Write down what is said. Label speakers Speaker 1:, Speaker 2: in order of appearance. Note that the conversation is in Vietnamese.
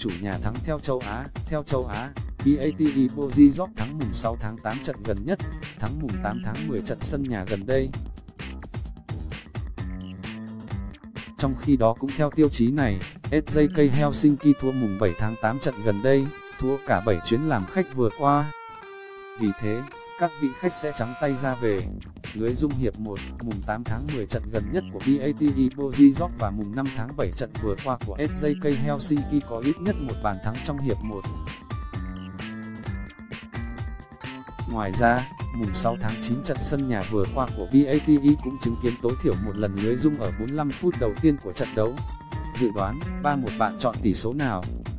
Speaker 1: chủ nhà thắng theo châu Á. Theo châu Á, BATE Bozizoc thắng mùng 6 tháng 8 trận gần nhất, thắng mùng 8 tháng 10 trận sân nhà gần đây. Trong khi đó cũng theo tiêu chí này, SJK Helsinki thua mùng 7 tháng 8 trận gần đây, thua cả 7 chuyến làm khách vừa qua. Vì thế, các vị khách sẽ trắng tay ra về. Lưới Dung hiệp 1, mùng 8 tháng 10 trận gần nhất của BATE Bozizoc và mùng 5 tháng 7 trận vừa qua của SJK Helsinki có ít nhất một bàn thắng trong hiệp 1. Ngoài ra, mùng 6 tháng 9 trận sân nhà vừa qua của BATE cũng chứng kiến tối thiểu một lần lưới Dung ở 45 phút đầu tiên của trận đấu. Dự đoán, 3-1 bạn chọn tỷ số nào?